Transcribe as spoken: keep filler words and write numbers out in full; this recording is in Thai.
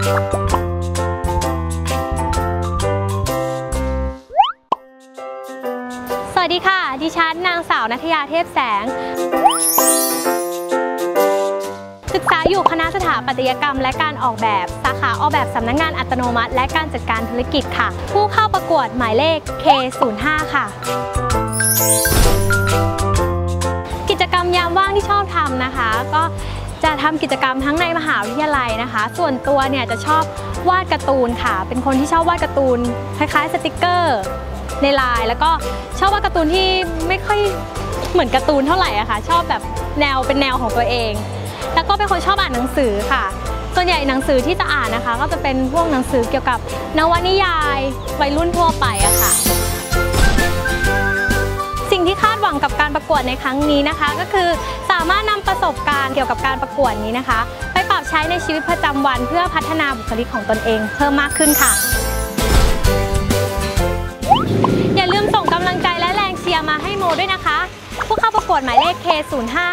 สวัสดีค่ะดิฉันนางสาวณัฐยาเทพแสงศึกษาอยู่คณะสถาปัตยกรรมและการออกแบบสาขาออกแบบสำนักงานอัตโนมัติและการจัดการธุรกิจค่ะผู้เข้าประกวดหมายเลข เค ศูนย์ ห้า ค่ะกิจกรรมยามว่างที่ชอบทำนะคะก็จะทำกิจกรรมทั้งในมหาวิทยาลัยนะคะส่วนตัวเนี่ยจะชอบวาดการ์ตูนค่ะเป็นคนที่ชอบวาดการ์ตูนคล้ายๆสติกเกอร์ในไลน์แล้วก็ชอบวาดการ์ตูนที่ไม่ค่อยเหมือนการ์ตูนเท่าไหร่อะค่ะชอบแบบแนวเป็นแนวของตัวเองแล้วก็เป็นคนชอบอ่านหนังสือค่ะส่วนใหญ่หนังสือที่จะอ่านนะคะก็จะเป็นพวกหนังสือเกี่ยวกับนวนิยายวัยรุ่นทั่วไปอะค่ะสิ่งที่คาดหวังกับการประกวดในครั้งนี้นะคะก็คือสามารถนำประสบการณ์เกี่ยวกับการประกวดนี้นะคะไปปรับใช้ในชีวิตประจำวันเพื่อพัฒนาบุคลิกของตนเองเพิ่มมากขึ้นค่ะอย่าลืมส่งกำลังใจและแรงเชียร์มาให้โมด้วยนะคะผู้เข้าประกวดหมายเลข เค ศูนย์ ห้า